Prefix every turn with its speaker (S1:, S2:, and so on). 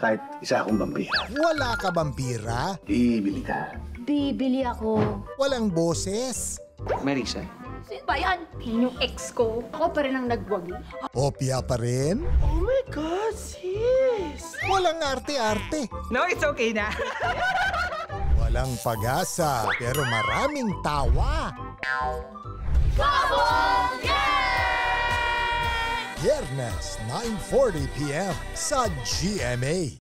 S1: kahit isa akong vampira.
S2: Wala ka vampira?
S1: Ibili ka.
S3: Bibili ako.
S2: Walang boses?
S4: Marisa.
S3: Sino ba yan? Yung ex ko. Ako pa rin ang nagwagi.
S2: Opya pa rin?
S5: Oh my God, sis!
S2: Walang arte-arte?
S5: No, it's okay na.
S2: Walang pag-asa, pero maraming tawa. Biyernes, 9:40 p.m. sa GMA.